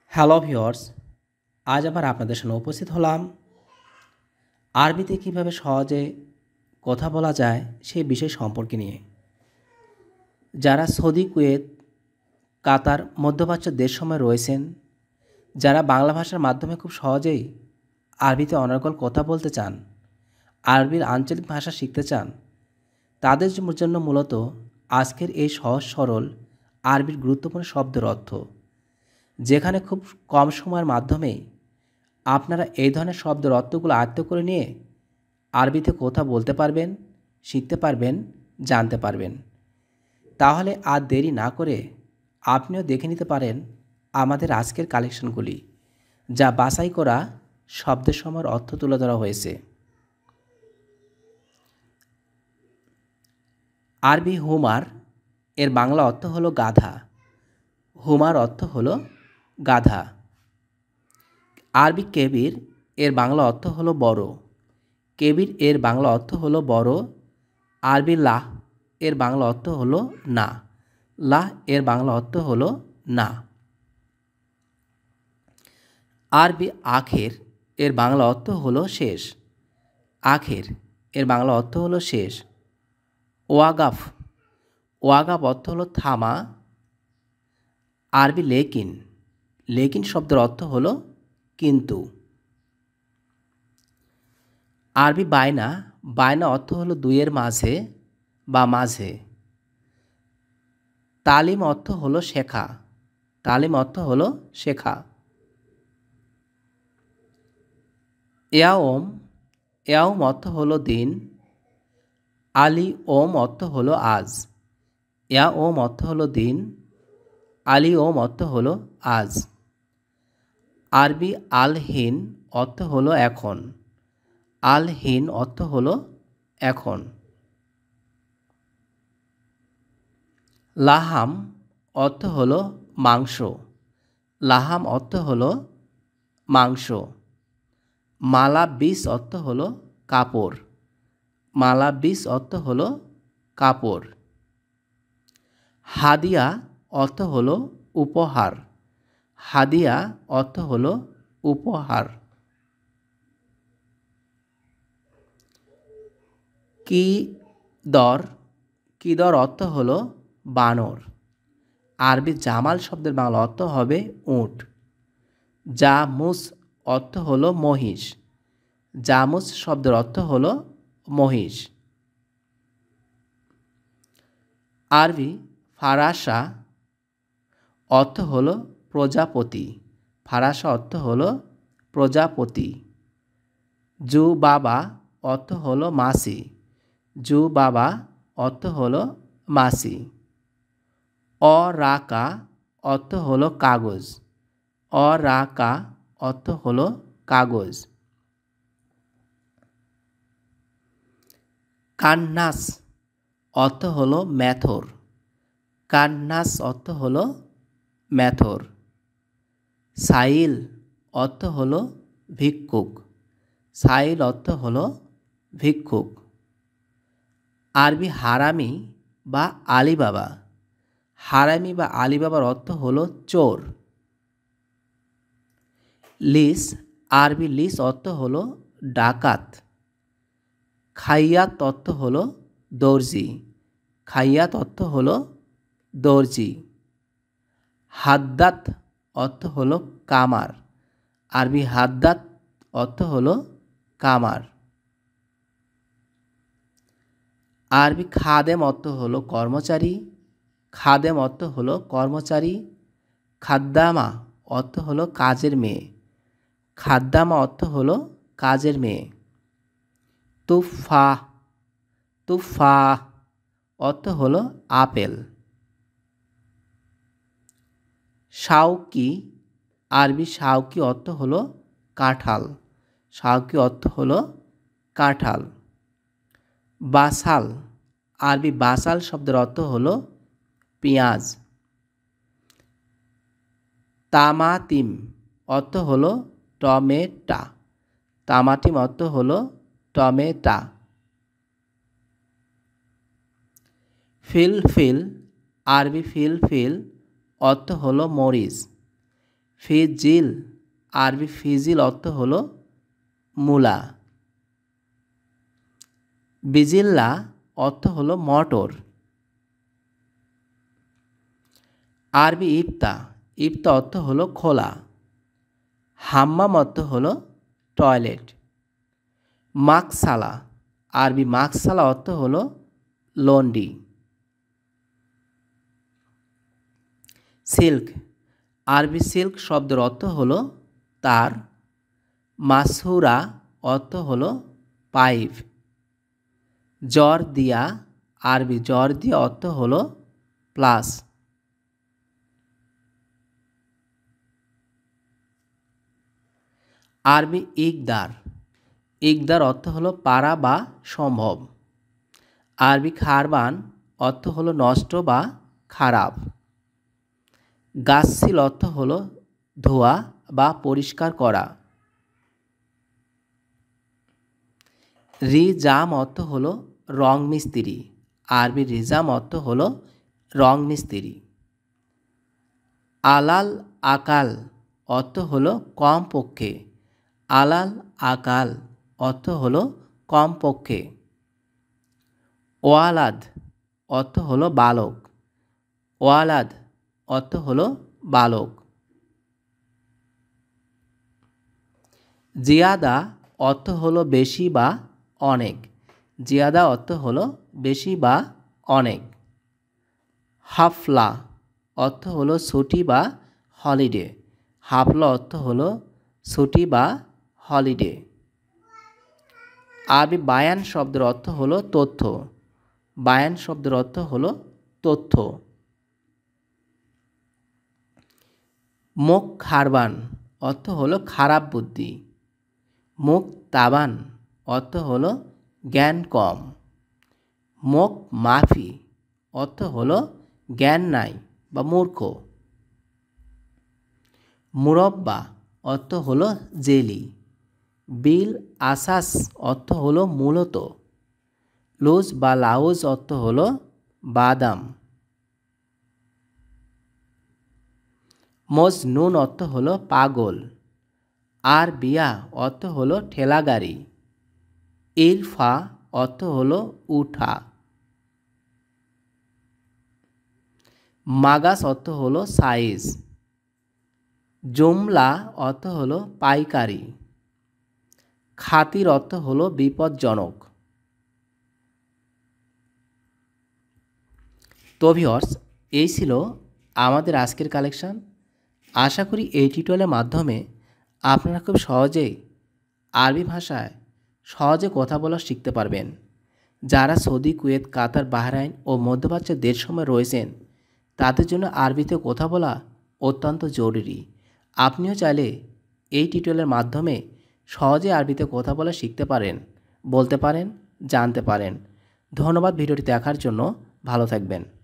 Hello viewers, আজ আবার আপনাদের সামনে উপস্থিত হলাম আরবিতে কীভাবে সহজে কথা বলা যায় সেই বিষয় সম্পর্কে নিয়ে। যারা সৌদি, কুয়েত, কাতার, মধ্যপ্রাচ্য দেশসমূহে রয়েছেন, যারা বাংলা ভাষার মাধ্যমে খুব সহজেই আরবিতে অনর্গল কথা বলতে চান, আরবির আঞ্চলিক ভাষা শিখতে চান, তাদের জন্য মূলত আজকের এই সহজ সরল আরবির গুরুত্বপূর্ণ শব্দের অর্থ, যেখানে খুব কম সময়ের মাধ্যমেই আপনারা এই ধরনের শব্দের অর্থগুলো আয়ত্ত করে নিয়ে আরবিতে কথা বলতে পারবেন, শিখতে পারবেন, জানতে পারবেন। তাহলে আর দেরি না করে আপনিও দেখে নিতে পারেন আমাদের আজকের কালেকশনগুলি, যা বাছাই করা শব্দের সময়ের অর্থ তুলে ধরা হয়েছে। আরবি হুমার এর বাংলা অর্থ হলো গাধা। হুমার অর্থ হলো গাধা। আরবি কেবির এর বাংলা অর্থ হলো বড়। কেবির এর বাংলা অর্থ হলো বড়। আরবি লাহ এর বাংলা অর্থ হলো না। লাহ এর বাংলা অর্থ হলো না। আরবি আখের এর বাংলা অর্থ হলো শেষ। আখের এর বাংলা অর্থ হলো শেষ। ওয়াগাফ, ওয়াগাফ অর্থ হলো থামা। আরবি লেকিন, লেকিন শব্দের অর্থ হলো কিন্তু। আরবি বায়না, বায়না অর্থ হলো দুইয়ের মাঝে বা মাঝে। তালিম অর্থ হলো শেখা। তালিম অর্থ হলো শেখা। ইয়াওম, ইয়াওম অর্থ হলো দিন। আলি ওম অর্থ হলো আজ। ইয়াওম অর্থ হলো দিন। আলি ওম অর্থ হলো আজ। আরবি আলহিন অর্থ হলো এখন। আলহিন অর্থ হলো এখন। লাহাম অর্থ হলো মাংস। লাহাম অর্থ হলো মাংস। মালাবিস অর্থ হলো কাপড়। মালাবিস অর্থ হলো কাপড়। হাদিয়া অর্থ হলো উপহার। হাদিয়া অর্থ হলো উপহার। কিদর, কিদর অর্থ হলো বানর। আরবি জামাল শব্দের বাংলা অর্থ হবে উট। জামুস অর্থ হলো মহিষ। জামুস শব্দের অর্থ হলো মহিষ। আরবি ফারাসা অর্থ হলো প্রজাপতি। ফারাসা অর্থ হলো প্রজাপতি। জু বাবা অর্থ হলো মাসি। জু বাবা অর্থ হলো মাসি। অরাকা অর্থ হলো কাগজ। অরাকা অর্থ হলো কাগজ। কান্নাস অর্থ হলো মেথর। কান্নাস অর্থ হলো মেথর। সাইল অর্থ হলো ভিক্ষুক। সাইল অর্থ হলো ভিক্ষুক। আরবি হারামি বা আলিবাবা। হারামি বা আলিবাবার অর্থ হলো চোর। লিস, আরবি লিস অর্থ হলো ডাকাত। খাইয়াত অর্থ হলো দর্জি। খাইয়াত অর্থ হলো দর্জি। হাদ্দাত অর্থ হলো কামার। আরবি হাদ্দাত অর্থ হলো কামার। আরবি খাদেম অর্থ হলো কর্মচারী। খাদেম অর্থ হলো কর্মচারী। খাদ্দামা অর্থ হলো কাজের মেয়ে। খাদ্দামা অর্থ হলো কাজের মেয়ে। তুফা, তুফা অর্থ হলো আপেল। শাউকি, আরবি শাউকি অর্থ হলো কাঁঠাল। শাউকি অর্থ হলো কাঁঠাল। বাসাল, আরবি বাসাল শব্দের অর্থ হলো পেঁয়াজ। তামাতিম অর্থ হলো টমেটা। তামাটিম অর্থ হলো টমেটা। ফিলফিল, আরবি ফিলফিল অর্থ হলো মরিচ। ফিজিল, আরবি ফিজিল অর্থ হলো মূলা। বিজিল্লা অর্থ হলো মটর। আরবি ইফতা, ইফতা অর্থ হলো খোলা। হাম্মাম অর্থ হলো টয়লেট। মাকসালা, আরবি মাকসালা অর্থ হলো লন্ড্রি। সিল্ক, আরবি সিল্ক শব্দের অর্থ হলো তার। মাসহুরা অর্থ হলো পাইপ। জ্বর দিয়া, আরবি জ্বর দিয়া অর্থ হলো প্লাস। আরবি ইকদার, ইকদার অর্থ হলো পারা বা সম্ভব। আরবি খারবান অর্থ হলো নষ্ট বা খারাপ। গাসসিল অর্থ হলো ধোয়া বা পরিষ্কার করা। রিজাম অর্থ হলো রং মিস্ত্রি। আরবি রিজাম অর্থ হলো রং মিস্ত্রি। আলাল আকাল অর্থ হলো কম পক্ষে। আলাল আকাল অর্থ হলো কম পক্ষে। ওয়ালাদ অর্থ হলো বালক। ওয়ালাদ অর্থ হলো বালক। জিয়াদা অর্থ হলো বেশি বা অনেক। জিয়াদা অর্থ হলো বেশি বা অনেক। হাফলা অর্থ হলো ছুটি বা হলিডে। হাফলা অর্থ হলো ছুটি বা হলিডে। আরবি বায়ান শব্দের অর্থ হলো তথ্য। বায়ান শব্দের অর্থ হলো তথ্য। মুখ খারবান অর্থ হলো খারাপ বুদ্ধি। মুখ তাবান অর্থ হলো জ্ঞান কম। মুখ মাফি অর্থ হলো জ্ঞান নাই বা মূর্খ। মুরব্বা অর্থ হলো জেলি। বিল আসাস অর্থ হলো মূলত। লুজ বা লাউজ অর্থ হলো বাদাম। মজনুন অর্থ হলো পাগল। আর বিয়া অর্থ হলো ঠেলাগাড়ি। ইরফা অর্থ হলো উঠা। মাগাস অর্থ হলো সাইজ। জুমলা অর্থ হলো পাইকারি। খাতির অর্থ হলো বিপজ্জনক। তো ভিউয়ার্স, এই ছিল আমাদের আজকের কালেকশন। আশা করি এই টিউটোরিয়ালের মাধ্যমে আপনারা খুব সহজেই আরবি ভাষায় সহজে কথা বলা শিখতে পারবেন। যারা সৌদি, কুয়েত, কাতার, বাহরাইন ও মধ্যপ্রাচ্যের দেশসমূহে রয়েছেন তাদের জন্য আরবিতে কথা বলা অত্যন্ত জরুরি। আপনিও চাইলে এই টিউটোরিয়ালের মাধ্যমে সহজে আরবিতে কথা বলা শিখতে পারেন, বলতে পারেন, জানতে পারেন। ধন্যবাদ ভিডিওটি দেখার জন্য। ভালো থাকবেন।